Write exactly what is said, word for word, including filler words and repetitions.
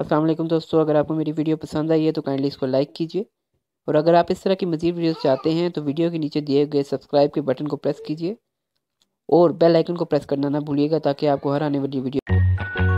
अस्सलाम वालेकुम दोस्तों, अगर आपको मेरी वीडियो पसंद आई है तो काइंडली इसको लाइक कीजिए। और अगर आप इस तरह की मज़ीद वीडियोस चाहते हैं तो वीडियो के नीचे दिए गए सब्सक्राइब के बटन को प्रेस कीजिए और बेल आइकन को प्रेस करना ना भूलिएगा ताकि आपको हर आने वाली वीडियो